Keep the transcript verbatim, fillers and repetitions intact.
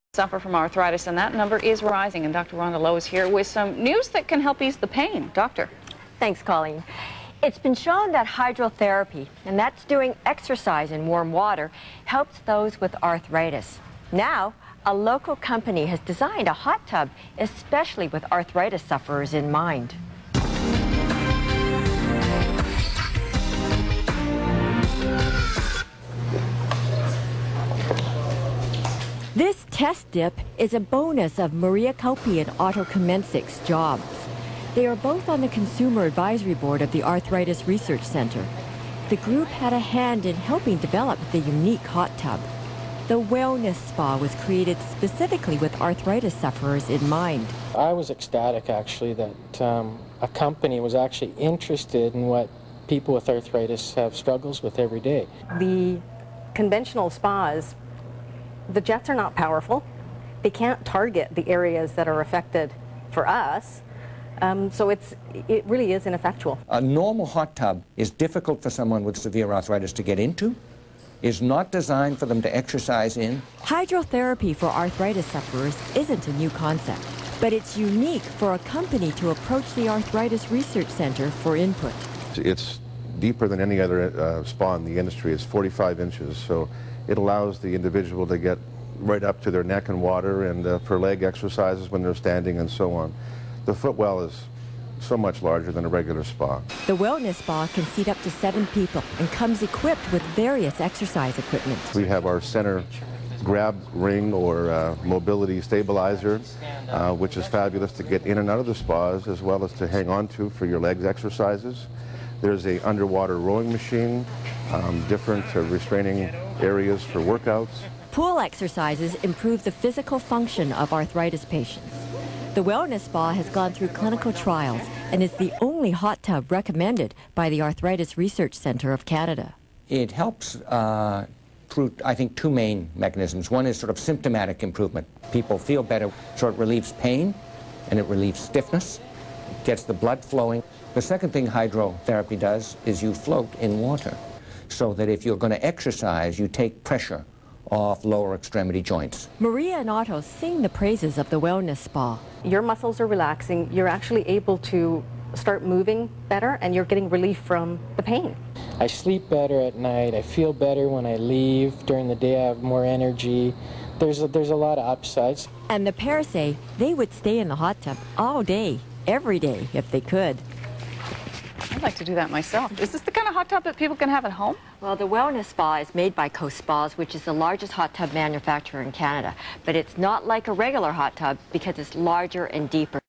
Suffer from arthritis, and that number is rising. And Doctor Rhonda Lowe is here with some news that can help ease the pain. Doctor. Thanks, Colleen. It's been shown that hydrotherapy, and that's doing exercise in warm water, helps those with arthritis. Now, a local company has designed a hot tub especially with arthritis sufferers in mind. This test dip is a bonus of Maria Kaupi and Otto Kamencik's jobs. They are both on the Consumer Advisory Board of the Arthritis Research Center. The group had a hand in helping develop the unique hot tub. The wellness spa was created specifically with arthritis sufferers in mind. I was ecstatic, actually, that um, a company was actually interested in what people with arthritis have struggles with every day. The conventional spas, the jets are not powerful. They can't target the areas that are affected for us. Um, so it's, it really is ineffectual. A normal hot tub is difficult for someone with severe arthritis to get into, is not designed for them to exercise in. Hydrotherapy for arthritis sufferers isn't a new concept, but it's unique for a company to approach the Arthritis Research Center for input. It's deeper than any other uh, spa in the industry. It's forty-five inches, so it allows the individual to get right up to their neck in water, and uh, for leg exercises when they're standing and so on. The footwell is so much larger than a regular spa. The wellness spa can seat up to seven people and comes equipped with various exercise equipment. We have our center grab ring or uh, mobility stabilizer, uh, which is fabulous to get in and out of the spas, as well as to hang on to for your legs exercises. There's a underwater rowing machine, um, different uh, restraining areas for workouts. Pool exercises improve the physical function of arthritis patients. The wellness spa has gone through clinical trials and is the only hot tub recommended by the Arthritis Research Center of Canada. It helps uh, through, I think, two main mechanisms. One is sort of symptomatic improvement. People feel better, so it relieves pain and it relieves stiffness. It gets the blood flowing. The second thing hydrotherapy does is you float in water, so that if you're going to exercise, you take pressure off lower extremity joints. Maria and Otto sing the praises of the wellness spa. Your muscles are relaxing. You're actually able to start moving better, and you're getting relief from the pain. I sleep better at night. I feel better when I leave. During the day, I have more energy. There's a, there's a lot of upsides. And the pair say they would stay in the hot tub all day, every day, if they could. I'd like to do that myself. Is this the kind of hot tub that people can have at home? Well, the wellness spa is made by Coast Spas, which is the largest hot tub manufacturer in Canada. But it's not like a regular hot tub because it's larger and deeper.